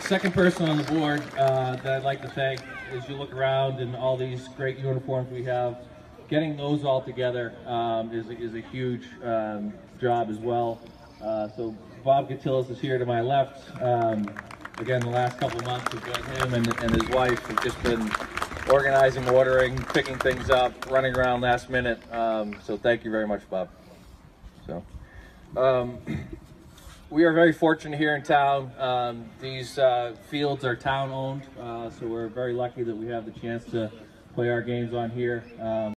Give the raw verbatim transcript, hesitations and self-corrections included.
second person on the board uh, that I'd like to thank, as you look around and all these great uniforms we have, getting those all together um, is, is a huge um, job as well. Uh, so Bob Gatilis is here to my left. Um, again, the last couple of months have been him and, and his wife have just been organizing, ordering, picking things up, running around last minute. Um, so thank you very much, Bob. So. Um, We are very fortunate here in town. Um, these uh, fields are town-owned, uh, so we're very lucky that we have the chance to play our games on here. Um,